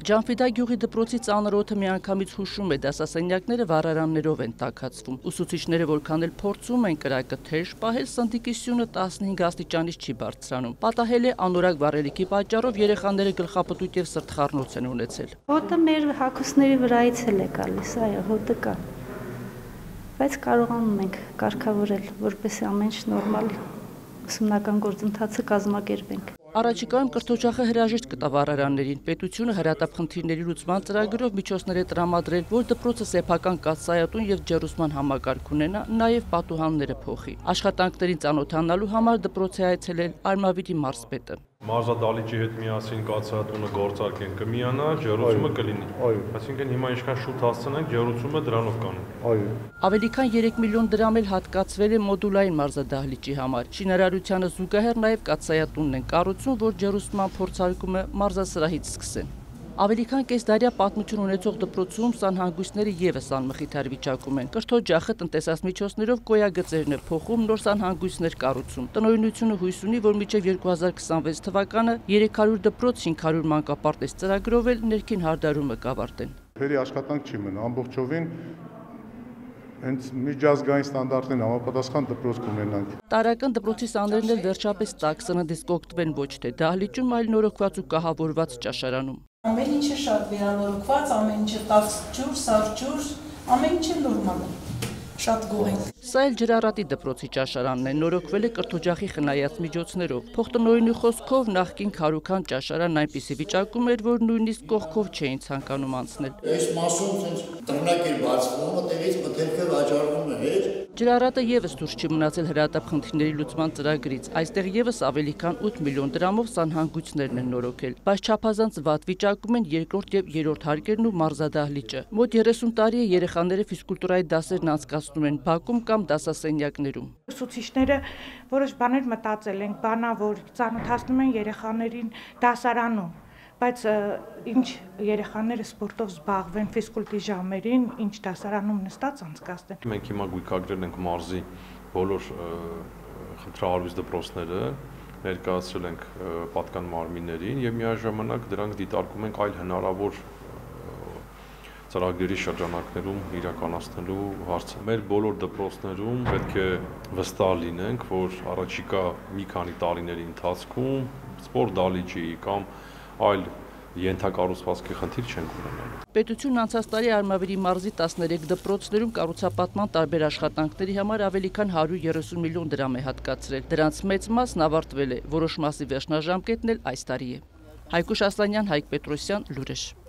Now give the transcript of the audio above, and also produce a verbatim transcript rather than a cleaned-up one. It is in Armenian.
Ջանֆիդա գյուղի դպրոցի ծանր օդը միանգամից հուշում է, դասասենյակները վառարաններով են տաքացվում։ Ուսուցիչները որքան էլ փորձում են կրակը թեժ պահել, սնդիկի սյունը տասնհինգ աստիճանից չի բարձրանում։ Պատահել է անորակ վառելիքի պատճառով երեխաները գլխապտույտ եւ սրտխառնոց են ունեցել։ Հոտը մեր հագուստների վրայից էլ է գալիս, այո, հոտը կա։ Բայց կարողանում ենք կարգավորել, որպեսզի ամեն ինչ նորմալ ուսումնական գործընթացը կազմակերպենք։ Առաջիկայում կրթօջախը հրաժեշտ կտա վառարաններին։ Պետությունը հրատապ խնդիրների լուծման ծրագրով միջոցներ է տրամադրել, որ դպրոցը սեփական կաթսայատուն եւ ջերուսման համակարգ ունենա, նաեւ պատուհանները փոխի։ Աշխատանքներին ծանոթանալու համար դպրոց է այցելել Արմավիրի մարզպետը։ Մարզադահլիճի հետ միասին կաթսայատունը գործարկեն կմիանա, ջերուցումը կլինի։ Այսինքն հիմա ինչքան շուտ հասցնենք, ջերուցումը դրանով կանենք։ Ավելի քան երեք միլիոն դրամ էլ հատկացվել է մոդուլային մարզադահլիճի համար։ Շինարարությանը զուգահեռ նաեւ կաթսայատունն են կառուցում, որ ջերուսման փորձարկումը մարզասրահից սկսեն։ Ավելի քան կեսդարյա պատմություն ունեցող դպրոցում սանհանգույցները ևս անմխիթար վիճակում են։ Կրթօջախը տնտեսամիջոցներով գոյագծերն է փոխում, նոր սանհանգույցներ կառուցում։ Տնօրինությունը հույս ունի, որ մինչև երկու հազար քսանվեց թվականը երեք հարյուր դպրոց, հինգ հարյուր մանկապարտեզ ծրագրով էլ ներքին հարդարումը կավարտեն։ Փերի աշխատանք չի մնա, ամբողջովին հենց միջազգային ստանդարտին համապատասխան դպրոց կունենանք։ Տարական դպրոցի սաներն էլ վերջապես տաք սննդից կօգտվեն ոչ թե դահլիճում, այլ նորոգված ու կահավորված ճաշարանում։ Ամեն ինչը շատ վերանորոգված, ամեն ինչը տաք ջուր, սար ջուր, ամեն ինչը նորմալ է։ Շատ գոհ ենք։ Սա էլ Ջրառատի դպրոցի ճաշարանն է, նորոգվել է կրթօջախի խնայած միջոցներով։ Փոխտնօրինի խոսքով նախկին քարուքան ճաշարանն այնպիսի վիճակում էր, որ նույնիսկ կողքով չէին ցանկանում անցնել։ Այս մասում դռնակ էր բացվում, այդտեղից մթերքը վաճառվում էր։ Ջրառատը ևս դուրս չի մնացել հրատապ խնդիրների լուծման ծրագրից։ Այստեղ ևս ավելի քան ութ միլիոն դրամով սանհանգույցներն են նորոգել։ Բայց չափազանց վատ վիճակում են երկրորդ եւ երրորդ հարկերն ու մարզադահլիճը։ Մոտ երեսուն տարի է երեխաները ֆիզկուլտուրայի դասերն անցկացնում են բակում կամ դասասենյակներում։ Ուսուցիչները որոշ բաներ մտածել են, բանավոր ծանոթացնում են երեխաներին դասարանում, բայց ինչ երեխաները սպորտով զբաղվեն ֆիզկուլտի ժամերին, ինչ դասարանում նստած անցկացնեն։ Մենք հիմա գույքագրել ենք մարզի բոլոր խնդրահարույց դպրոցները, ներկայացրել ենք պատկան մարմիններին եւ միաժամանակ դրանք դիտարկում ենք այլ հնարավոր ծրագրերի շրջանակներում իրականացնելու հարցը։ Մեր բոլոր դպրոցներում պետք է վստահ լինենք, որ առաջիկա մի քանի տարիների ընթացքում սպորտ դահլիճի կամ այլ ենթակառուցվածքի խնդիր չենք ունենալու։ Պետությունն անցած տարի Արմավիրի մարզի տասներեք դպրոցներում կառուցապատման տարբեր աշխատանքների համար ավելի քան հարյուր երեսուն միլիոն դրամ է հատկացրել։ Դրանց մեծ մասն ավարտվել է, որոշ մասի վերջնաժամկետն էլ այս տարի է։ Հայկուշ Ասլանյան, Հայկ Պետրոսյան, Լուրեր։